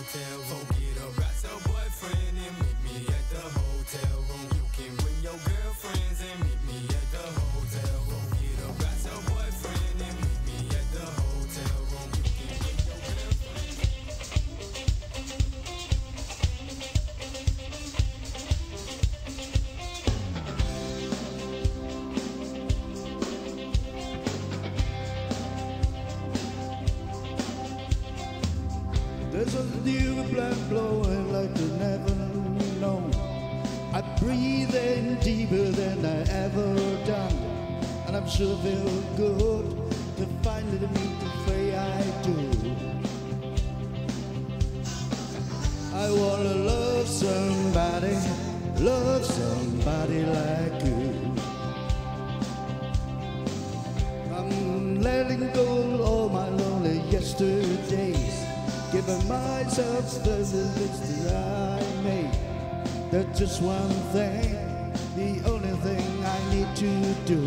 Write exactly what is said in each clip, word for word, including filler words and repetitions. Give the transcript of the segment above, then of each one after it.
hotel room. Forget about your boyfriend and meet me at the hotel room. You can bring your girlfriends and meet me at the hotel room. Forget about your boyfriend and meet me at the hotel room. You can bring your girlfriends. There's a new blood blowing like you never known. I breathe in deeper than I ever done, and I'm sure feel good to finally meet the way I do. I wanna love somebody, love somebody like you. I'm letting go of all my lonely yesterdays, giving myself the limits that I made. There's just one thing, the only thing I need to do.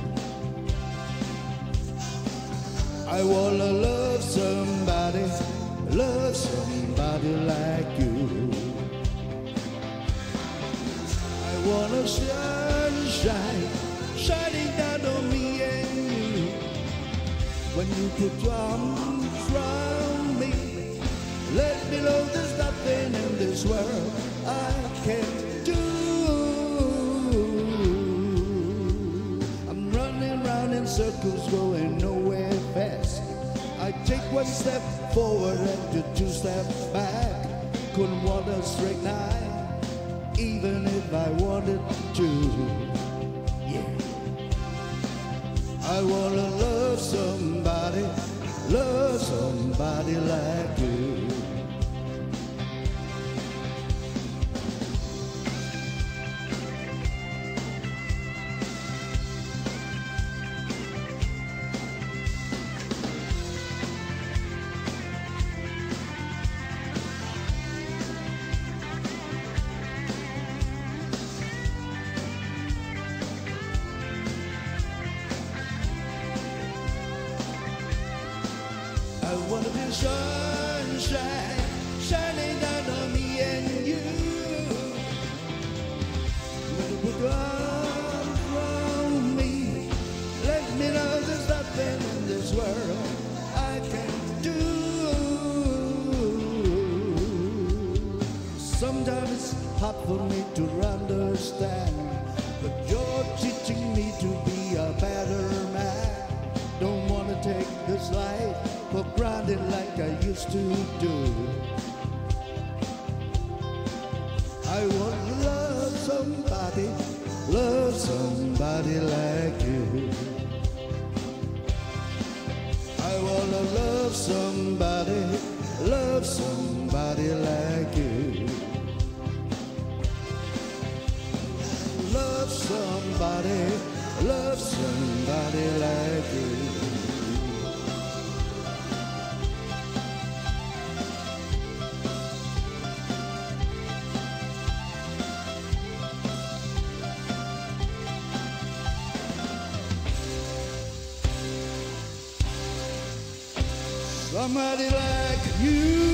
I wanna love somebody, love somebody like you. I wanna sunshine shining down on me and you. When you put your arms around me, let me know there's nothing in this world I can't do. I'm running round in circles, going nowhere fast. I take one step forward and two steps back. Couldn't walk a straight line, even if I wanted to. Yeah. I wanna love somebody, love somebody like you. I wanna be sunshine shining down on me and you. When you put your arms around me, let me know there's nothing in this world I can do. Sometimes it's hard for me to understand, but you're teaching me to be a better man. Don't wanna take this life for granted like I used to do. I want to love somebody, love somebody like you. I want to love somebody, love somebody like you. Love somebody, love somebody like you. Somebody like you.